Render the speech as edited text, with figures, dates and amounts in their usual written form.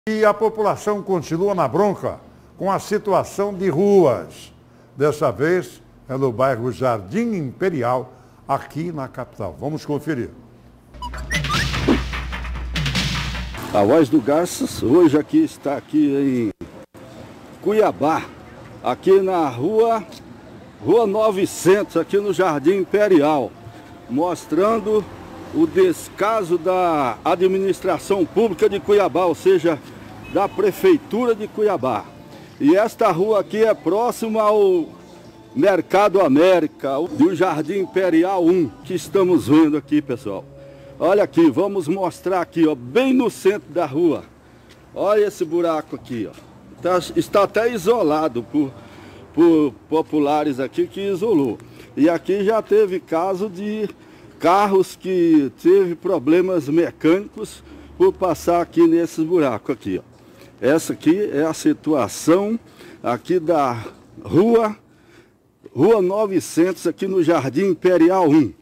E a população continua na bronca com a situação de ruas. Dessa vez é no bairro Jardim Imperial, aqui na capital. Vamos conferir. A Voz do Garças hoje está aqui em Cuiabá, aqui na rua 900, aqui no Jardim Imperial, mostrando o descaso da administração pública de Cuiabá, ou seja, da Prefeitura de Cuiabá. E esta rua aqui é próxima ao Mercado América, do Jardim Imperial 1, que estamos vendo aqui, pessoal. Olha aqui, vamos mostrar aqui, ó, bem no centro da rua. Olha esse buraco aqui, ó. Está até isolado por populares aqui que isolou. E aqui já teve caso de carros que teve problemas mecânicos por passar aqui nesses buracos aqui, ó. Essa aqui é a situação aqui da rua 900, aqui no Jardim Imperial 1.